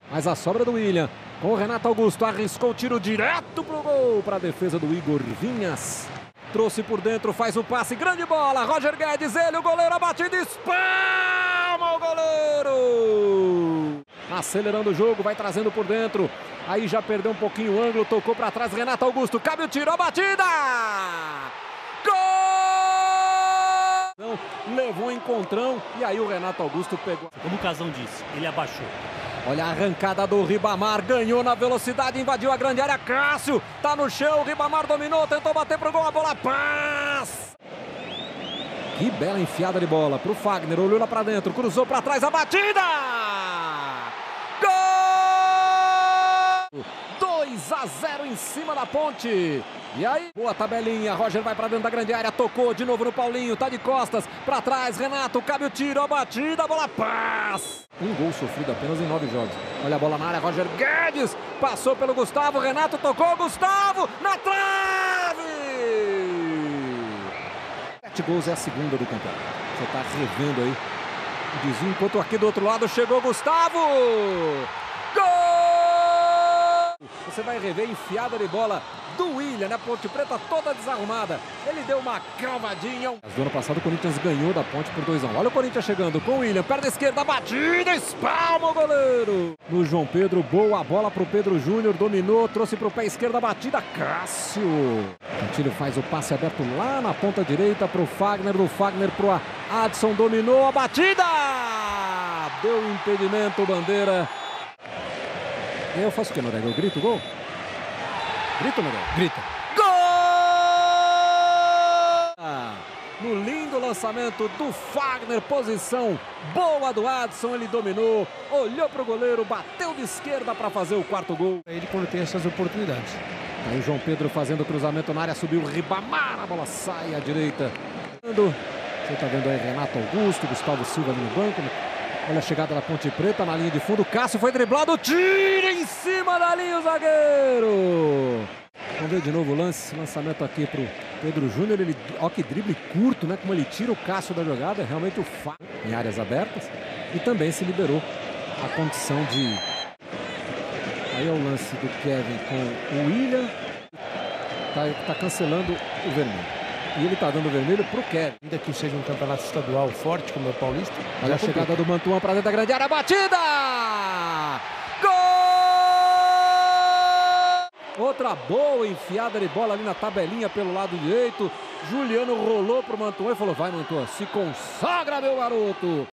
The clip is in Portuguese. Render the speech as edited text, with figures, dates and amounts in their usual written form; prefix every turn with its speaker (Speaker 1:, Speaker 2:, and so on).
Speaker 1: Mas a sobra do William, com o Renato Augusto, arriscou o tiro direto pro gol, para a defesa do Igor Vinhas. Trouxe por dentro, faz o passe, grande bola, Roger Guedes, ele, o goleiro, a batida, espalma o goleiro! Acelerando o jogo, vai trazendo por dentro, aí já perdeu um pouquinho o ângulo, tocou para trás, Renato Augusto, cabe o tiro, a batida! Gol! Levou um encontrão e aí o Renato Augusto pegou.
Speaker 2: Como o Casão disse, ele abaixou.
Speaker 1: Olha a arrancada do Ribamar, ganhou na velocidade, invadiu a grande área, Cássio, tá no chão, Ribamar dominou, tentou bater pro gol, a bola passa. Que bela enfiada de bola pro Fagner, olhou lá pra dentro, cruzou pra trás, a batida! Gol! 2-0 em cima da Ponte. E aí, boa tabelinha, Roger vai pra dentro da grande área, tocou de novo no Paulinho, tá de costas, pra trás, Renato, cabe o tiro, a batida, a bola passa. Um gol sofrido apenas em 9 jogos. Olha a bola na área, Roger Guedes, passou pelo Gustavo, Renato tocou, Gustavo, na trave! 7 gols é a segunda do campeonato. Você tá revendo aí o desvio, enquanto aqui do outro lado chegou Gustavo! Gol! Você vai rever a enfiada de bola do William, né? Ponte Preta toda desarrumada. Ele deu uma cravadinha. Do ano passado o Corinthians ganhou da Ponte por 2-1. Olha o Corinthians chegando com o William. Perna esquerda, batida, espalma o goleiro. No João Pedro, boa bola pro Pedro Júnior. Dominou, trouxe pro pé esquerdo, a batida, Cássio. Cantilho faz o passe aberto lá na ponta direita pro Fagner. Do Fagner pro Adson, dominou, a batida. Deu impedimento, bandeira. E aí eu faço o que, Nogueira? Eu grito gol? Grita, Nogueira?
Speaker 2: Grita.
Speaker 1: Gol! No lindo lançamento do Fagner, posição boa do Adson, ele dominou, olhou para o goleiro, bateu de esquerda para fazer o 4º gol.
Speaker 3: Ele quando tem essas oportunidades.
Speaker 1: Aí o João Pedro fazendo o cruzamento na área, subiu o Ribamar, a bola sai à direita. Você está vendo aí Renato Augusto, Gustavo Silva ali no banco. Olha a chegada da Ponte Preta na linha de fundo. Cássio foi driblado. Tira em cima da linha o zagueiro. Vamos ver de novo o lance. Lançamento aqui pro Pedro Júnior. Ele, ó que drible curto, né? Como ele tira o Cássio da jogada. Realmente o fato em áreas abertas. E também se liberou a condição de... Aí é o lance do Kevin com o William. Tá cancelando o vermelho. E ele tá dando vermelho pro Kevin.
Speaker 3: Ainda que seja um campeonato estadual forte como é o Paulista.
Speaker 1: Olha a chegada do Mantuan pra dentro da grande área. Batida! Gol! Outra boa enfiada de bola ali na tabelinha pelo lado direito. Juliano rolou pro Mantuan e falou: vai, Mantuan, se consagra, meu garoto!